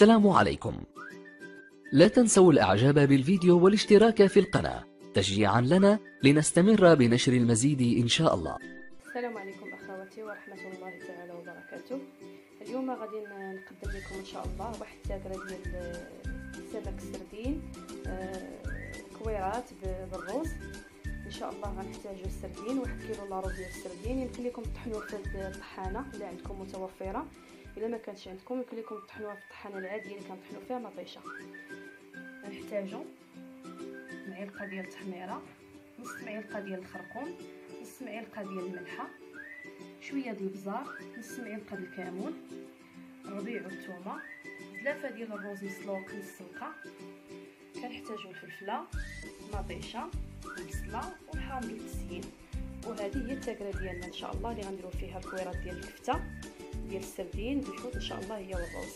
السلام عليكم. لا تنسوا الإعجاب بالفيديو والاشتراك في القناة تشجيعا لنا لنستمر بنشر المزيد إن شاء الله. السلام عليكم أخواتي ورحمة الله تعالى وبركاته. اليوم غادي نقدم لكم إن شاء الله واحد التاكلة ديال سمك السردين كويرات بالروز. ان شاء الله غنحتاجو السردين، 1 كيلو لاروز ديال السردين. يمكن لكم تطحنوه في الطحانه الا عندكم متوفره، الا ما كانتش عندكم يمكن لكم تطحنوها في الطحانه العاديه اللي كنطحنوا فيها مطيشه. غنحتاجو معلقه ديال التحميره، نص معلقه ديال الخرقوم، نص معلقه ديال الملحه، شويه ديال البزار، نص معلقه ديال الكمون، الربيع والثومه، زلافه ديال الروز مسلوق نص سلقه. كنحتاجو الفلفله، مطيشه، البصله والحامض للتزيين. وهذه هي التاكله ديالنا ان شاء الله اللي غنديروا فيها الكويرات ديال الكفته ديال السردين بالحوت ان شاء الله هي والروز.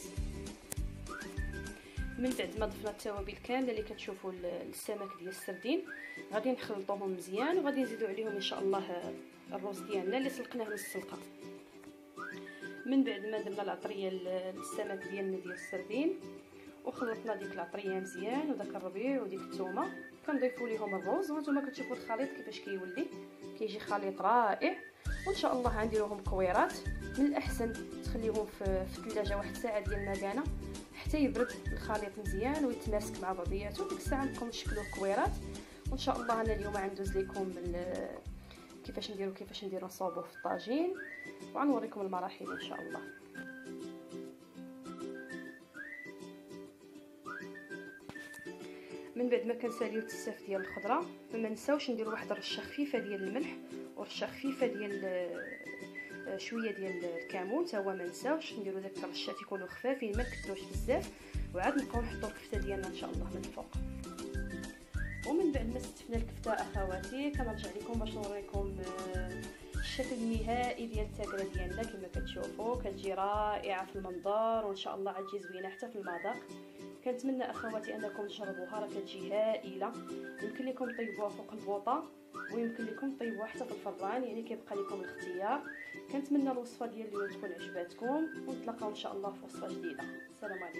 من بعد ما ضفنا التوابل كامله اللي كتشوفوا السمك ديال السردين، غادي نخلطوهم مزيان وغادي نزيدوا عليهم ان شاء الله الروز ديالنا اللي سلقناه نص سلقه. من بعد ما درنا العطريه السمك ديالنا ديال السردين وخلطنا ديك العطريه مزيان وداك الربيع وديك الثومه، كنضيفوا ليهم الروز. وانتم كتشوفوا الخليط كيفاش كيولي، كيجي خليط رائع. وان شاء الله غنديروهم كويرات. من الاحسن تخليهم في الثلاجه واحد الساعه ديال المكانه حتى يبرد الخليط مزيان ويتماسك مع بعضياته. ديك الساعه نبقاو نشكلوه كويرات. وان شاء الله انا اليوم غندوز لكم كيفاش نديرو نصوبوه في الطاجين، وغنوريكم المراحل ان شاء الله. من بعد ما كنساليو التساف ديال الخضره، ما نساوش نديروا واحد الرشه خفيفه ديال الملح ورشه خفيفه ديال شويه ديال الكمون حتى هو ما نساوش نديروا داك الرشات يكونوا خفافين ما نكثروش بزاف. وعاد نبقاو نحطوا الكفته ديالنا ان شاء الله من الفوق. ومن بعد ما استفنا الكفته اخواتي كنرجع لكم باش نوريكم الشكل النهائي ديال التاكله ديالنا. كما كتشوفوا كتجي رائعه في المنظر وان شاء الله غتجي زوينه حتى في المذاق. كنتمنى اخواتي انكم تجربوها، راه كتجي هائله. يمكن لكم طيبوها فوق البوطه ويمكن لكم طيبوها حتى في الفران، يعني كيبقى لكم الاختيار. كنتمنى الوصفه ديال اليوم تكون عجباتكم ونتلاقاو ان شاء الله في وصفه جديده. السلام عليكم.